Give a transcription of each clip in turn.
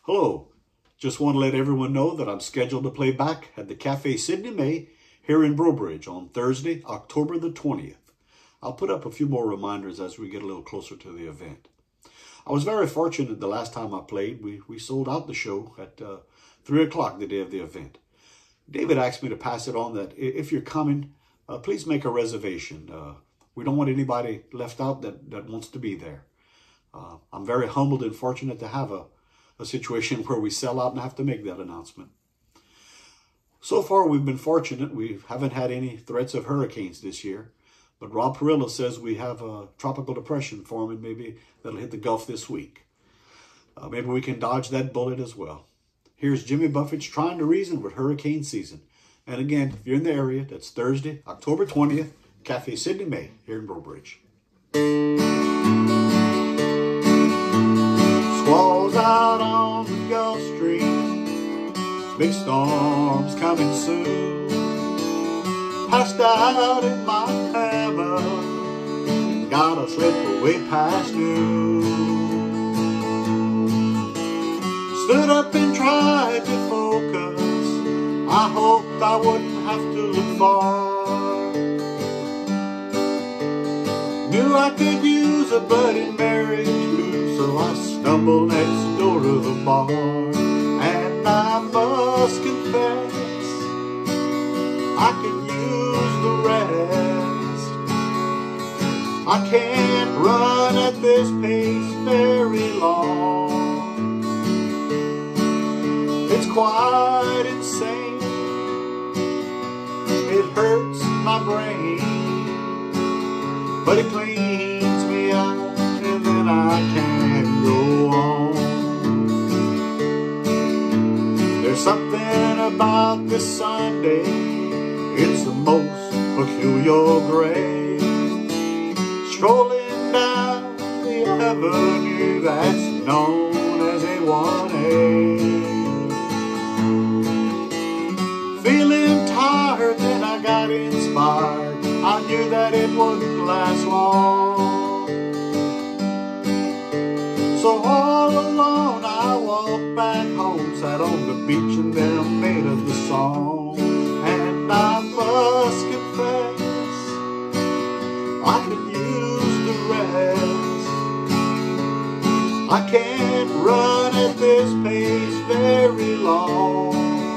Hello, just want to let everyone know that I'm scheduled to play back at the Cafe Sydney May here in Brobridge on Thursday, October the 20th. I'll put up a few more reminders as we get a little closer to the event. I was very fortunate the last time I played. We sold out the show at 3 o'clock the day of the event. David asked me to pass it on that if you're coming, please make a reservation. We don't want anybody left out that wants to be there. I'm very humbled and fortunate to have a situation where we sell out and have to make that announcement. So far, we've been fortunate. We haven't had any threats of hurricanes this year. But Rob Perillo says we have a tropical depression forming, maybe that'll hit the Gulf this week. Maybe we can dodge that bullet as well. Here's Jimmy Buffett's Trying to Reason with Hurricane Season. And again, if you're in the area, that's Thursday, October 20th, Cafe Sydney May here in Brobridge. Squalls out on the Gulf Stream, big storms coming soon. Passed out in my hammock, gotta slip away past noon. Stood up and tried to focus, I hoped I wouldn't have to look far. Knew I could use a Bloody Mary too, so I stumbled next door to the bar. And I must confess, I could use the rest. I can't run at this pace very long. It's quite insane, it hurts my brain, but it cleans me out and then I can go on. There's something about this Sunday, it's the most peculiar grade. Strolling down the avenue that's known as A1A. Feeling tired, then I got inspired. I knew that it wouldn't last long. So all alone I walked back home, sat on the beach and then made up the song. And I must confess, I could use the rest. I can't run at this pace very long.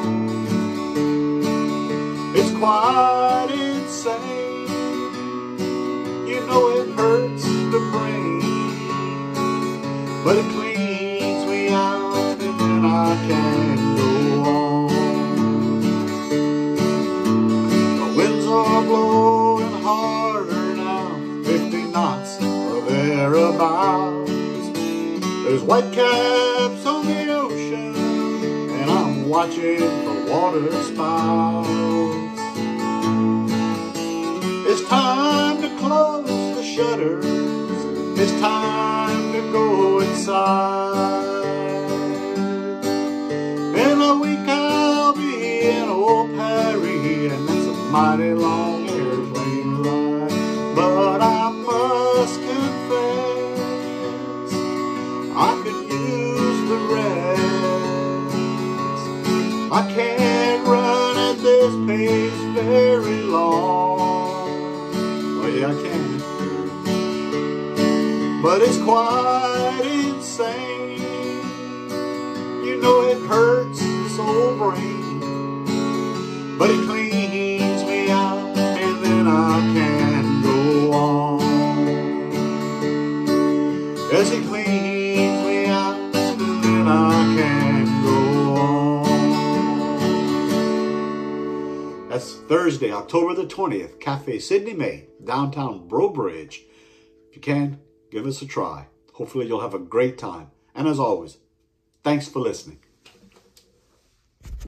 It's quite insane, you know it hurts the brain, but it cleans me out and then I can go on. The winds are blowing harder now, 50 knots or thereabouts. There's white caps on the ocean and I'm watching for water spouts. It's time to close the shutters, it's time to go inside. In a week I'll be in old Paris, and that's a mighty long airplane ride. But I must confess, I could use the rest. I can't run at this pace very long. I can, but it's quite insane. You know it hurts this old brain, but it cleans me out and then I can go on. Yes, it cleans me out and then I can go on. That's Thursday, October the 20th, Cafe Sydney May, downtown Brobridge. If you can, give us a try. Hopefully you'll have a great time. And as always, thanks for listening.